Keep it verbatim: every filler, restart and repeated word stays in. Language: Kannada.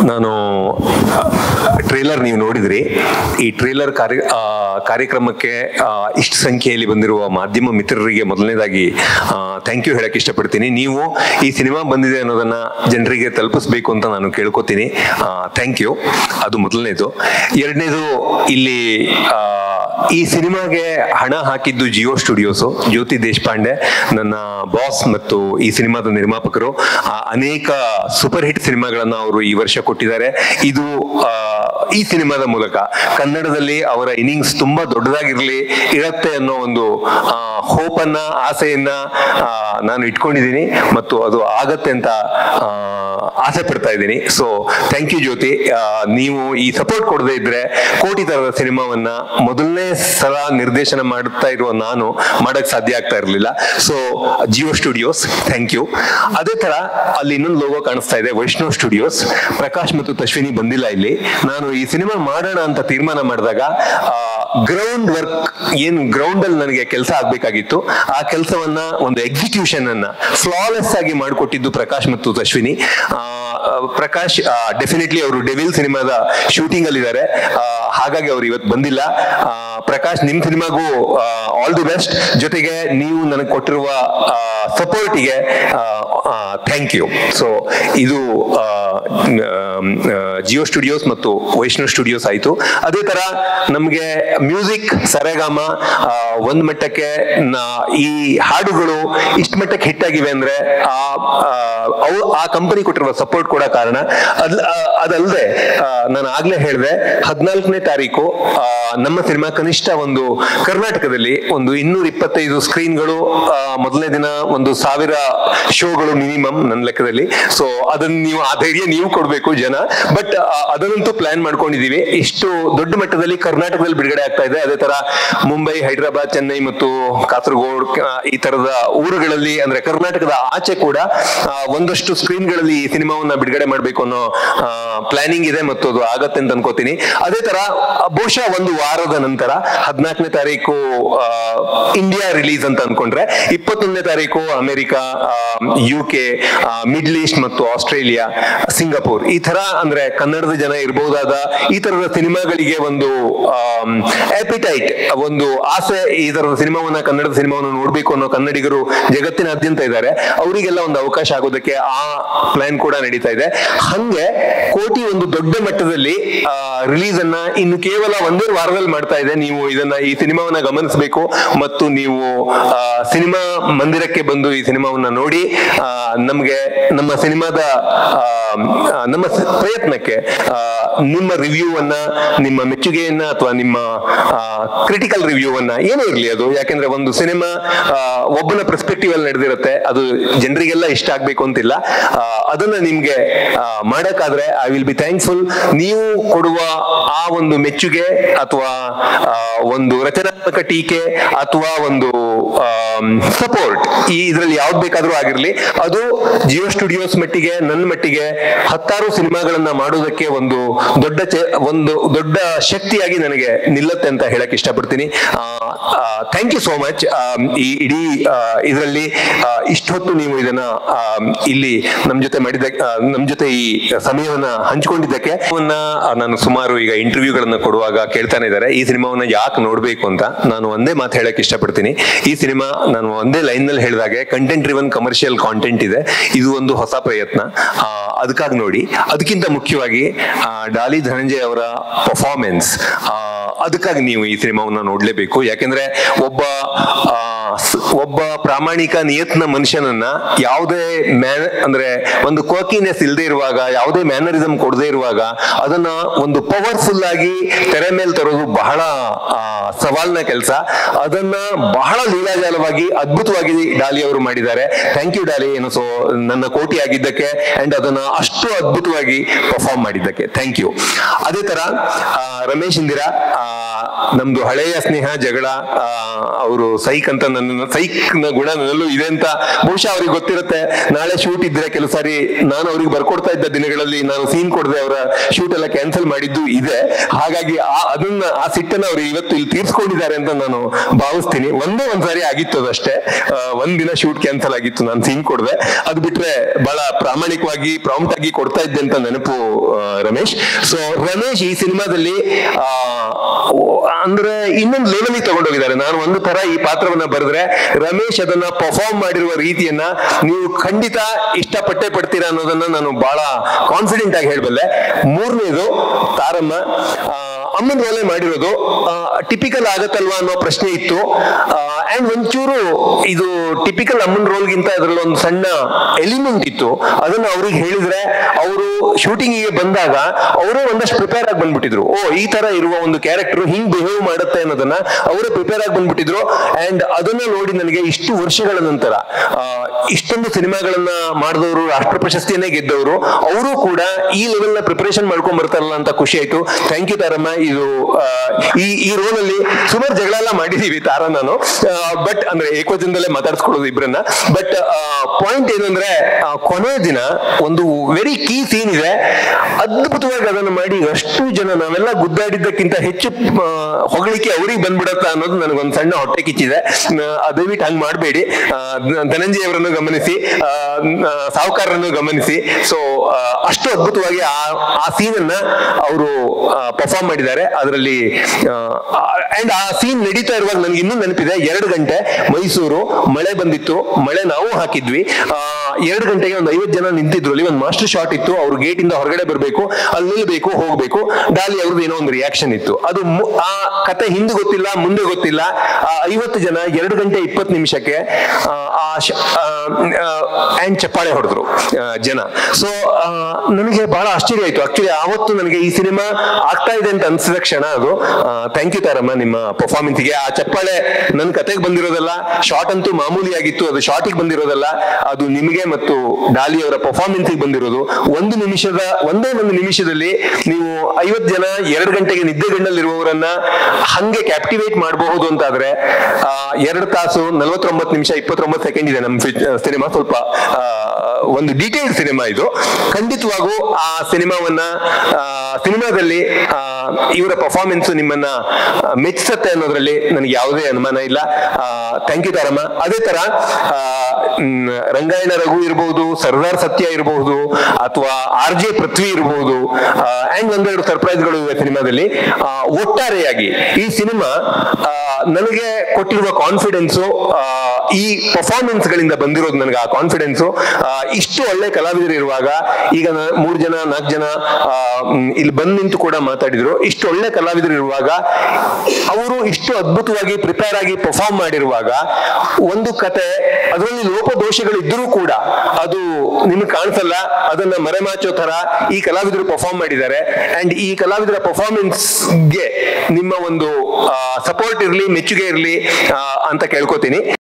ನಾನು ಟ್ರೇಲರ್ ನೀವು ನೋಡಿದ್ರಿ. ಈ ಟ್ರೇಲರ್ ಕಾರ್ಯ ಕಾರ್ಯಕ್ರಮಕ್ಕೆ ಇಷ್ಟು ಸಂಖ್ಯೆಯಲ್ಲಿ ಬಂದಿರುವ ಮಾಧ್ಯಮ ಮಿತ್ರರಿಗೆ ಮೊದಲನೇದಾಗಿ ಥ್ಯಾಂಕ್ ಯು ಹೇಳಕ್ಕೆ ಇಷ್ಟಪಡ್ತೀನಿ. ನೀವು ಈ ಸಿನಿಮಾ ಬಂದಿದೆ ಅನ್ನೋದನ್ನ ಜನರಿಗೆ ತಲುಪಿಸ್ಬೇಕು ಅಂತ ನಾನು ಕೇಳ್ಕೊತೀನಿ. Thank you. ಅದು ಮೊದಲನೇದು. ಎರಡನೇದು, ಇಲ್ಲಿ ಈ ಸಿನಿಮಾಗೆ ಹಣ ಹಾಕಿದ್ದು ಜಿಯೋ ಸ್ಟುಡಿಯೋಸು. ಜ್ಯೋತಿ ದೇಶಪಾಂಡೆ ನನ್ನ ಬಾಸ್ ಮತ್ತು ಈ ಸಿನಿಮಾದ ನಿರ್ಮಾಪಕರು. ಅನೇಕ ಸೂಪರ್ ಹಿಟ್ ಸಿನಿಮಾಗಳನ್ನ ಅವರು ಈ ವರ್ಷ ಕೊಟ್ಟಿದ್ದಾರೆ. ಇದು ಈ ಸಿನಿಮಾದ ಮೂಲಕ ಕನ್ನಡದಲ್ಲಿ ಅವರ ಇನ್ನಿಂಗ್ಸ್ ತುಂಬಾ ದೊಡ್ಡದಾಗಿರ್ಲಿ ಇರತ್ತೆ ಅನ್ನೋ ಒಂದು ಹೋಪ್ ಅನ್ನ, ಆಸೆಯನ್ನ ನಾನು ಇಟ್ಕೊಂಡಿದ್ದೀನಿ ಮತ್ತು ಅದು ಆಗತ್ತೆ ಅಂತ ಆಸೆ ಪಡ್ತಾ ಇದ್ದೀನಿ. So thank you Jyothi. ನೀವು ಈ ಸಪೋರ್ಟ್ ಕೊಡದೇ ಇದ್ರೆ ಕೋಟಿ ತರದ ಸಿನಿಮಾವನ್ನ ಮೊದಲನೇ ಸಲ ನಿರ್ದೇಶನ ಮಾಡುತ್ತಾ ಇರುವ ನಾನು ಮಾಡಕ್ ಸಾಧ್ಯ ಆಗ್ತಾ ಇರಲಿಲ್ಲ. So Jio studios, thank you. ಅದೇ ತರ ಅಲ್ಲಿ ಇನ್ನೊಂದು ಲೋಗೋ ಕಾಣಿಸ್ತಾ ಇದೆ, ವೈಷ್ಣವ್ ಸ್ಟುಡಿಯೋಸ್. ಪ್ರಕಾಶ್ ಮತ್ತು ತಶ್ವಿನಿ ಬಂದಿಲ್ಲ ಇಲ್ಲಿ. ನಾನು ಈ ಸಿನಿಮಾ ಮಾಡೋಣ ಅಂತ ತೀರ್ಮಾನ ಮಾಡಿದಾಗ ಗ್ರೌಂಡ್ ವರ್ಕ್ ಏನ್ ಗ್ರೌಂಡ್ ಅಲ್ಲಿ ನನಗೆ ಕೆಲಸ ಆಗ್ಬೇಕಾಗಿತ್ತು, ಆ ಕೆಲಸವನ್ನ ಒಂದು ಎಕ್ಸಿಕ್ಯೂಷನ್ ಅನ್ನ ಫ್ಲಾಲೆಸ್ ಆಗಿ ಮಾಡಿಕೊಟ್ಟಿದ್ದು ಪ್ರಕಾಶ್ ಮತ್ತು ತಶ್ವಿನಿ. ಪ್ರಕಾಶ್ ಡೆಫಿನೆಟ್ಲಿ ಅವರು ಡೆವಿಲ್ ಸಿನಿಮಾದ ಶೂಟಿಂಗ್ ಅಲ್ಲಿ ಇದ್ದಾರೆ, ಹಾಗಾಗಿ ಅವ್ರು ಇವತ್ತು ಬಂದಿಲ್ಲ. ಪ್ರಕಾಶ್, ನಿಮ್ ಸಿನಿಮಾಗೂ ಆಲ್ ದಿ ಬೆಸ್ಟ್. ಜೊತೆಗೆ ನೀವು ನನಗೆ ಕೊಟ್ಟಿರುವ ಸಪೋರ್ಟಿಗೆ ಥ್ಯಾಂಕ್ ಯು. ಸೊ ಇದು ಜಿಯೋ ಸ್ಟುಡಿಯೋಸ್ ಮತ್ತು ವೈಷ್ಣವ್ ಸ್ಟುಡಿಯೋಸ್ ಆಯ್ತು. ಅದೇ ತರ ನಮ್ಗೆ ಮ್ಯೂಸಿಕ್ ಸರೆಗಾಮ ಒಂದ್ ಮಟ್ಟಕ್ಕೆ ಈ ಹಾಡುಗಳು ಇಷ್ಟ ಮಟ್ಟಕ್ಕೆ ಹಿಟ್ ಆಗಿವೆ ಅಂದ್ರೆ ಆ ಆ ಕಂಪನಿ ಕೊಟ್ಟಿರುವ ಸಪೋರ್ಟ್ ಕೂಡ ಕಾರಣ. ಅದ್ ಅದಲ್ಲದೆ ನಾನು ಆಗ್ಲೇ ಹೇಳಿದೆ, ಹದಿನಾಲ್ಕನೇ ತಾರೀಕು ನಮ್ಮ ಸಿನಿಮಾ ಕನಿಷ್ಠ ಒಂದು ಕರ್ನಾಟಕದಲ್ಲಿ ಒಂದು ಇನ್ನೂರ ಇಪ್ಪತ್ತೈದು ಸ್ಕ್ರೀನ್ಗಳು, ಮೊದಲನೇ ದಿನ ಒಂದು ಸಾವಿರ ಶೋಗಳು ಮಿನಿಮಮ್ ನನ್ನ ಲೆಕ್ಕದಲ್ಲಿ. ಸೊ ಅದನ್ನ ನೀವು ಆ ಧೈರ್ಯ ನೀವು ಕೊಡ್ಬೇಕು ಜನ. ಬಟ್ ಅದನ್ನಂತೂ ಪ್ಲಾನ್ ಮಾಡ್ಕೊಂಡಿದೀವಿ. ಇಷ್ಟು ದೊಡ್ಡ ಮಟ್ಟದಲ್ಲಿ ಕರ್ನಾಟಕದಲ್ಲಿ ಬಿಡುಗಡೆ ಆಗ್ತಾ ಇದೆ. ಅದೇ ತರ ಮುಂಬೈ, ಹೈದರಾಬಾದ್, ಚೆನ್ನೈ ಮತ್ತು ಕಾಸರಗೋಡ್ ಈ ತರದ ಊರುಗಳಲ್ಲಿ ಅಂದ್ರೆ ಕರ್ನಾಟಕದ ಆಚೆ ಕೂಡ ಒಂದಷ್ಟು ಸ್ಕ್ರೀನ್ಗಳಲ್ಲಿ ಈ ಸಿನಿಮಾವನ್ನ ಬಿಡುಗಡೆ ಮಾಡ್ಬೇಕು ಅನ್ನೋ ಪ್ಲಾನಿಂಗ್ ಇದೆ ಮತ್ತು ಅದು ಆಗತ್ತೆ ಅಂತ ಅನ್ಕೋತೀನಿ. ಅದೇ ತರ ಬಹುಶಃ ಒಂದು ವಾರದ ನಂತರ ಹದಿನಾಲ್ಕನೇ ತಾರೀಕು ಇಂಡಿಯಾ ರಿಲೀಸ್ ಅಂತ ಅನ್ಕೊಂಡ್ರೆ, ಇಪ್ಪತ್ತೊಂದನೇ ತಾರೀಕು America, U K, Middle East ಮತ್ತು ಆಸ್ಟ್ರೇಲಿಯಾ, ಸಿಂಗಾಪುರ್ ಈ ತರ ಅಂದ್ರೆ ಕನ್ನಡದ ಜನ ಇರಬಹುದಾದ ಈ ತರದ ಸಿನಿಮಾಗಳಿಗೆ ಒಂದು ಆಪಿಟೈಟ್, ಒಂದು ಆಸೆ, ಈ ತರದ ಸಿನಿಮಾವನ್ನ ಕನ್ನಡದ ಸಿನಿಮಾವನ್ನು ನೋಡ್ಬೇಕು ಅನ್ನೋ ಕನ್ನಡಿಗರು ಜಗತ್ತಿನಾದ್ಯಂತ ಇದ್ದಾರೆ. ಅವರಿಗೆಲ್ಲ ಒಂದು ಅವಕಾಶ ಆಗೋದಕ್ಕೆ ಆ ಪ್ಲಾನ್ ಕೂಡ ನಡೀತಾ ಇದೆ. ಹಂಗೆ ಕೋಟಿ ಒಂದು ದೊಡ್ಡ ಮಟ್ಟದಲ್ಲಿ ರಿಲೀಸ್ ಅನ್ನ ಇನ್ನು ಕೇವಲ ಒಂದೇ ವಾರದಲ್ಲಿ ಮಾಡ್ತಾ ಇದೆ. ನೀವು ಇದನ್ನ ಈ ಸಿನಿಮಾವನ್ನ ಗಮನಿಸಬೇಕು ಮತ್ತು ನೀವು ಸಿನಿಮಾ ಮಂದಿರಕ್ಕೆ ಬಂದು ಈ ಸಿನಿಮಾವನ್ನ ನೋಡಿ ನಮ್ಗೆ ನಮ್ಮ ಸಿನಿಮಾದ ನಮ್ಮ ಪ್ರಯತ್ನಕ್ಕೆ ನಿಮ್ಮ ರಿವ್ಯೂ ಅನ್ನ, ನಿಮ್ಮ ಮೆಚ್ಚುಗೆಯನ್ನ ಅಥವಾ ನಿಮ್ಮ ಕ್ರಿಟಿಕಲ್ ರಿವ್ಯೂ ಅನ್ನ ಏನೇ ಇರ್ಲಿ ಅದು, ಯಾಕೆಂದ್ರೆ ಒಂದು ಸಿನಿಮಾ ಒಬ್ಬನ ಪರ್ಸ್ಪೆಕ್ಟಿವ್ ಅಲ್ಲಿ ನಡೆದಿರುತ್ತೆ, ಅದು ಜನರಿಗೆಲ್ಲ ಇಷ್ಟ ಆಗ್ಬೇಕು ಅಂತಿಲ್ಲ. ಅದನ್ನ ನಿಮ್ಗೆ ಮಾಡಕ್ಕಾದ್ರೆ ಐ ವಿಲ್ ಬಿ ಥ್ಯಾಂಕ್ಫುಲ್. ನೀವು ಕೊಡುವ ಆ ಒಂದು ಮೆಚ್ಚುಗೆ ಅಥವಾ ಒಂದು ರಚನಾತ್ಮಕ ಟೀಕೆ ಅಥವಾ ಒಂದು ಸಪೋರ್ಟ್, ಈ ಇದ್ರಲ್ಲಿ ಯಾವ್ದು ಬೇಕಾದ್ರೂ ಆಗಿರ್ಲಿ, ಅದು ಜಿಯೋ ಸ್ಟುಡಿಯೋಸ್ ಮಟ್ಟಿಗೆ, ನನ್ನ ಮಟ್ಟಿಗೆ ಹತ್ತಾರು ಸಿನಿಮಾಗಳನ್ನ ಮಾಡೋದಕ್ಕೆ ಒಂದು ದೊಡ್ಡ ಒಂದು ದೊಡ್ಡ ಶಕ್ತಿಯಾಗಿ ನನಗೆ ನಿಲ್ಲತ್ತೆ ಅಂತ ಹೇಳಕ್ ಇಷ್ಟಪಡ್ತೀನಿ. Thank you so much. ಈ ಇಡೀ ಇದರಲ್ಲಿ ಇಷ್ಟೊತ್ತು ನೀವು ಇದನ್ನ ಇಲ್ಲಿ ನಮ್ ಜೊತೆ ಮಾಡಿದ ನಮ್ ಜೊತೆ ಈ ಸಮಯವನ್ನ ಹಂಚಿಕೊಂಡಿದ್ದಕ್ಕೆ ನಾನು ಸುಮಾರು ಈಗ ಇಂಟರ್ವ್ಯೂಗಳನ್ನ ಕೊಡುವಾಗ ಕೇಳ್ತಾನೆ ಇದ್ದಾರೆ ಈ ಸಿನಿಮಾವನ್ನ ಯಾಕೆ ನೋಡ್ಬೇಕು ಅಂತ. ನಾನು ಒಂದೇ ಮಾತು ಹೇಳಕ್ ಇಷ್ಟಪಡ್ತೀನಿ. ಈ ಸಿನಿಮಾ ನಾನು ಒಂದೇ ಲೈನ್ ನಲ್ಲಿ ಹೇಳಿದಾಗೆ ಕಂಟೆಂಟ್ ಡ್ರಿವನ್ ಕಮರ್ಷಿಯಲ್ ಕಾಂಟೆಂಟ್ ಇದೆ. ಇದು ಒಂದು ಹೊಸ ಪ್ರಯತ್ನ, ಅದಕ್ಕಾಗಿ ನೋಡಿ. ಅದಕ್ಕಿಂತ ಮುಖ್ಯವಾಗಿ ಡಾಲಿ ಧನಂಜಯ ಅವರ ಪರ್ಫಾರ್ಮೆನ್ಸ್, ಅದಕ್ಕಾಗಿ ನೀವು ಈ ಸಿನಿಮಾವನ್ನ ನೋಡ್ಲೇಬೇಕು. ಯಾಕೆಂದ್ರೆ ಒಬ್ಬ ಒಬ್ಬ ಪ್ರಾಮಾಣಿಕ ನಿಯತ್ನ ಮನುಷ್ಯನನ್ನ ಯಾವುದೇ ಮ್ಯಾನ್ ಅಂದ್ರೆ ಒಂದು ಕ್ವರ್ಕಿನೆಸ್ ಇಲ್ಲದೆ ಇರುವಾಗ, ಯಾವುದೇ ಮ್ಯಾನರಿಸಮ್ ಕೊಡದೇ ಇರುವಾಗ ಅದನ್ನ ಒಂದು ಪವರ್ಫುಲ್ ಆಗಿ ತೆರೆ ಮೇಲೆ ತರೋದು ಬಹಳ ಸವಾಲ್ನ ಕೆಲಸ. ಅದನ್ನ ಬಹಳ ಲೀಲಾಜಾಲವಾಗಿ ಅದ್ಭುತವಾಗಿ ಡಾಲಿ ಅವರು ಮಾಡಿದ್ದಾರೆ. ಥ್ಯಾಂಕ್ ಯು ಡಾಲಿ, ಏನು ಸೊ ನನ್ನ ಕೋಟಿ ಆಗಿದ್ದಕ್ಕೆ ಅಂಡ್ ಅದನ್ನ ಅಷ್ಟು ಅದ್ಭುತವಾಗಿ ಪರ್ಫಾರ್ಮ್ ಮಾಡಿದ್ದಕ್ಕೆ ಥ್ಯಾಂಕ್ ಯು. ಅದೇ ತರ ರಮೇಶ್ ಇಂದಿರಾ, ನಮ್ದು ಹಳೆಯ ಸ್ನೇಹ ಜಗಳ, ಅವರು ಸೈಕ್ ಅಂತ ನನ್ನ ಸೈಕ್ ನ ಗುಣ ನನ್ನಲ್ಲೂ ಇದೆ ಅಂತ ಬಹುಶಃ ಅವ್ರಿಗೆ ಗೊತ್ತಿರುತ್ತೆ. ನಾಳೆ ಶೂಟ್ ಇದ್ರೆ ಕೆಲವು ಸಾರಿ ನಾನು ಅವ್ರಿಗೆ ಬರ್ಕೊಡ್ತಾ ಇದ್ದ ದಿನಗಳಲ್ಲಿ ನಾನು ಸೀನ್ ಕೊಡದೆ ಅವರ ಶೂಟ್ ಎಲ್ಲ ಕ್ಯಾನ್ಸಲ್ ಮಾಡಿದ್ದು ಇದೆ. ಹಾಗಾಗಿ ಆ ಅದನ್ನ ಆ ಸಿಟ್ಟನ್ನ ಅವ್ರು ಇವತ್ತು ಇಲ್ಲಿ ತೀರ್ಸ್ಕೊಂಡಿದ್ದಾರೆ ಅಂತ ನಾನು ಭಾವಿಸ್ತೀನಿ. ಒಂದೇ ಒಂದು ಸಾರಿ ಆಗಿತ್ತು ಅದಷ್ಟೇ. ಒಂದ್ ದಿನ ಶೂಟ್ ಕ್ಯಾನ್ಸಲ್ ಆಗಿತ್ತು, ನಾನು ಸೀನ್ ಕೊಡ್ದೆ. ಅದು ಬಿಟ್ರೆ ಬಹಳ ಪ್ರಾಮಾಣಿಕವಾಗಿ ಪ್ರಾಂಪ್ಟ್ ಆಗಿ ಕೊಡ್ತಾ ಇದ್ದೆ ಅಂತ ನೆನಪು ರಮೇಶ್. ಸೊ ರಮೇಶ್ ಈ ಸಿನಿಮಾದಲ್ಲಿ ಆ ಅಂದ್ರೆ ಇನ್ನೊಂದು ಲೆವೆಲ್ ತಗೊಂಡೋಗಿದ್ದಾರೆ. ನಾನು ಒಂದು ತರ ಈ ಪಾತ್ರವನ್ನ ಬರೆದ್ರೆ ರಮೇಶ್ ಅದನ್ನ ಪರ್ಫಾರ್ಮ್ ಮಾಡಿರುವ ರೀತಿಯನ್ನ ನೀವು ಖಂಡಿತ ಇಷ್ಟಪಟ್ಟೆ ಪಡ್ತೀರಾ ಅನ್ನೋದನ್ನ ನಾನು ಬಹಳ ಕಾನ್ಫಿಡೆಂಟ್ ಆಗಿ ಹೇಳಬಲ್ಲೆ. ಮೂರನೇದು ತಾರಮ್ಮ ಅಮ್ಮನ ರೋಲೆ ಮಾಡಿರೋದು ಟಿಪಿಕಲ್ ಆಗತ್ತಲ್ವಾ ಅನ್ನೋ ಪ್ರಶ್ನೆ ಇತ್ತು. ಅಂಡ್ ಒಂಚೂರು ಇದು ಟಿಪಿಕಲ್ ಅಮ್ಮನ ರೋಲ್ಗಿಂತ ಅದರಲ್ಲಿ ಒಂದು ಸಣ್ಣ ಎಲಿಮೆಂಟ್ ಇತ್ತು. ಅದನ್ನ ಅವ್ರಿಗೆ ಹೇಳಿದ್ರೆ ಅವರು ಶೂಟಿಂಗಿಗೆ ಬಂದಾಗ ಅವರು ಒಂದಷ್ಟು ಪ್ರಿಪೇರ್ ಆಗಿ ಬಂದ್ಬಿಟ್ಟಿದ್ರು. ಓ ಈ ತರ ಇರುವ ಒಂದು ಕ್ಯಾರೆಕ್ಟರ್ ಹಿಂಗ್ ಬಿಹೇವ್ ಮಾಡುತ್ತೆ ಅನ್ನೋದನ್ನ ಅವರೇ ಪ್ರಿಪೇರ್ ಆಗಿ ಬಂದ್ಬಿಟ್ಟಿದ್ರು. ಅಂಡ್ ಅದನ್ನ ನೋಡಿ ನನಗೆ ಇಷ್ಟು ವರ್ಷಗಳ ನಂತರ ಇಷ್ಟೊಂದು ಸಿನಿಮಾಗಳನ್ನ ಮಾಡಿದವರು, ರಾಷ್ಟ್ರ ಪ್ರಶಸ್ತಿಯನ್ನೇ ಗೆದ್ದವರು, ಅವರು ಕೂಡ ಈ ಲೆವೆಲ್ ನ ಪ್ರಿಪರೇಷನ್ ಮಾಡ್ಕೊಂಡ್ ಬರ್ತಾರಲ್ಲ ಅಂತ ಖುಷಿ ಆಯ್ತು. Thank you Taramma. ಇದು ಈ ಈ ರೋಲ್ ಅಲ್ಲಿ ಸುಮಾರು ಜಗಳ ಎಲ್ಲ ಮಾಡಿದೀವಿ ತಾರ ನಾನು, ಬಟ್ ಅಂದ್ರೆ ಏಕವಚನದಲ್ಲೇ ಮಾತಾಡ್ಸ್ಕೊಳ್ಳೋದು ಇಬ್ರನ್ನ. ಬಟ್ ಪಾಯಿಂಟ್ ಏನಂದ್ರೆ ಕೊನೆಯ ದಿನ ಒಂದು ವೆರಿ ಕೀ ಸೀನ್ ಇದೆ, ಅದ್ಭುತವಾಗಿ ಅದನ್ನು ಮಾಡಿ ಅಷ್ಟು ಜನ ನಾವೆಲ್ಲ ಗುದ್ದಾಡಿದ್ದಕ್ಕಿಂತ ಹೆಚ್ಚು ಹೊಗಳಿಕೆ ಅವ್ರಿಗೆ ಬಂದ್ಬಿಡತ್ತ ಅನ್ನೋದು ನನಗೊಂದು ಸಣ್ಣ ಹೊಟ್ಟೆ ಕಿಚ್ಚಿದೆ. ದಯವಿಟ್ಟು ಹಂಗ್ ಮಾಡಬೇಡಿ. ಧನಂಜಯ ಅವರನ್ನು ಗಮನಿಸಿ, ಸಾಹುಕಾರರನ್ನು ಗಮನಿಸಿ. ಸೊ ಅಷ್ಟು ಅದ್ಭುತವಾಗಿ ಆ ಆ ಸೀನ್ ಅನ್ನ ಅವರು ಪರ್ಫಾರ್ಮ್ ಮಾಡಿದ್ದಾರೆ ಅದರಲ್ಲಿ. ಅಂಡ್ ಆ ಸೀನ್ ನಡೀತಾ ಇರುವಾಗ ನನ್ಗೆ ಇನ್ನೂ ನೆನಪಿದೆ, ಎರಡು ಗಂಟೆ ಮೈಸೂರು, ಮಳೆ ಬಂದಿತ್ತು, ಮಳೆ ನಾವು ಹಾಕಿದ್ವಿ. ಎರಡು ಗಂಟೆಗೆ ಒಂದು ಐವತ್ತು ಜನ ನಿಂತಿದ್ರು. ಅಲ್ಲಿ ಒಂದು ಮಾಸ್ಟರ್ ಶಾಟ್ ಇತ್ತು, ಅವ್ರು ಗೇಟ್ ಇಂದ ಹೊರಗಡೆ ಬರಬೇಕು, ಅಲ್ಲಿ ನಿಲ್ಬೇಕು, ಹೋಗ್ಬೇಕು. ಡಾಲಿ ಅವ್ರದ್ದು ಏನೋ ಒಂದು ರಿಯಾಕ್ಷನ್ ಇತ್ತು. ಅದು ಆ ಕತೆ ಹಿಂದೆ ಗೊತ್ತಿಲ್ಲ, ಮುಂದೆ ಗೊತ್ತಿಲ್ಲ. ಆ ಐವತ್ತು ಜನ ಎರಡು ಗಂಟೆ ಇಪ್ಪತ್ತು ನಿಮಿಷಕ್ಕೆ ಅಂಡ್ ಚಪ್ಪಾಳೆ ಹೊಡೆದ್ರು ಜನ. ಸೊ ನನಗೆ ಬಹಳ ಆಶ್ಚರ್ಯ ಆಯ್ತು. ಆಕ್ಚುಲಿ ಆವತ್ತು ನನಗೆ ಈ ಸಿನಿಮಾ ಆಗ್ತಾ ಇದೆ ಅಂತ ಅನ್ಸಿದ ಕ್ಷಣ ಅದು. ಥ್ಯಾಂಕ್ ಯು ತಾರಮ್ಮ ನಿಮ್ಮ ಪರ್ಫಾರ್ಮೆನ್ಸ್ಗೆ. ಆ ಚಪ್ಪಾಳೆ ನನ್ನ ಕತೆಗೆ ಬಂದಿರೋದಲ್ಲ, ಶಾರ್ಟ್ ಅಂತೂ ಮಾಮೂಲಿ ಆಗಿತ್ತು, ಅದು ಶಾರ್ಟಿಗೆ ಬಂದಿರೋದಲ್ಲ, ಅದು ನಿಮಗೆ ಮತ್ತು ಡಾಲಿ ಅವರ ಪರ್ಫಾರ್ಮೆನ್ಸ್ ಬಂದಿರೋದು. ಒಂದು ನಿಮಿಷದ ಒಂದೇ ಒಂದು ನಿಮಿಷದಲ್ಲಿ ನೀವು ಐವತ್ತು ಜನ ಎರಡು ಗಂಟೆಗೆ ನಿದ್ದೆಗಣ್ಣಲ್ಲಿರುವವರನ್ನ ಹಂಗೆ ಕ್ಯಾಪ್ಟಿವೇಟ್ ಮಾಡಬಹುದು ಅಂತಾದ್ರೆ ಎರಡು ತಾಸು ನಲವತ್ತೊಂಬತ್ತು ನಿಮಿಷ ಇಪ್ಪತ್ತೊಂಬತ್ತು ಸೆಕೆಂಡ್ ಇದೆ ನಮ್ಮ ಸಿನಿಮಾ. ಸ್ವಲ್ಪ ಒಂದು ಡೀಟೇಲ್ಡ್ ಸಿನಿಮಾ ಇದು. ಖಂಡಿತವಾಗೂ ಆ ಸಿನಿಮಾವನ್ನ ಸಿನಿಮಾದಲ್ಲಿ ಇವರ ಪರ್ಫಾರ್ಮೆನ್ಸ್ ನಿಮ್ಮನ್ನ ಮೆಚ್ಚಿಸುತ್ತೆ ಅನ್ನೋದ್ರಲ್ಲಿ ನನಗೆ ಯಾವುದೇ ಅನುಮಾನ ಇಲ್ಲ. Thank you Taramma. ಅದೇ ತರ ರಂಗಾಯಣ ರಘು ಇರಬಹುದು, ಸರ್ದಾರ್ ಸತ್ಯ ಇರಬಹುದು, ಅಥವಾ ಆರ್ ಜೆ ಪೃಥ್ವಿ ಇರಬಹುದು, ಅಂಡ್ ಒಂದೆರಡು ಸರ್ಪ್ರೈಸ್ಗಳು ಇವೆ ಸಿನಿಮಾದಲ್ಲಿ. ಒಟ್ಟಾರೆಯಾಗಿ ಈ ಸಿನಿಮಾ ನನಗೆ ಕೊಟ್ಟಿರುವ ಕಾನ್ಫಿಡೆನ್ಸು, ಈ ಪರ್ಫಾರ್ಮೆನ್ಸ್ ಗಳಿಂದ ಬಂದಿರೋದು ನನಗೆ ಆ ಕಾನ್ಫಿಡೆನ್ಸು. ಇಷ್ಟು ಒಳ್ಳೆ ಕಲಾವಿದರು ಇರುವಾಗ, ಈಗ ಮೂರು ಜನ ನಾಲ್ಕು ಜನ ಇಲ್ಲಿ ಬಂದು ನಿಂತು ಕೂಡ ಮಾತಾಡಿದ್ರು, ಇಷ್ಟು ಒಳ್ಳೆ ಕಲಾವಿದರು ಇರುವಾಗ, ಅವರು ಇಷ್ಟು ಅದ್ಭುತವಾಗಿ ಪ್ರಿಪೇರ್ ಆಗಿ ಪರ್ಫಾರ್ಮ್ ಮಾಡಿರುವಾಗ, ಒಂದು ಕತೆ ಅದರಲ್ಲಿ ಲೋಪದೋಷಗಳು ಇದ್ರೂ ಕೂಡ ಅದು ನಿಮ್ಗೆ ಕಾಣಿಸಲ್ಲ, ಅದನ್ನ ಮರೆಮಾಚೋ ತರ ಈ ಕಲಾವಿದರು ಪರ್ಫಾರ್ಮ್ ಮಾಡಿದ್ದಾರೆ. ಅಂಡ್ ಈ ಕಲಾವಿದರ ಪರ್ಫಾರ್ಮೆನ್ಸ್ಗೆ ನಿಮ್ಮ ಒಂದು ಸಪೋರ್ಟ್ ಇರ್ಲಿ, ಮೆಚ್ಚುಗೆ ಇರ್ಲಿ ಅಂತ ಕೇಳ್ಕೊತೀನಿ.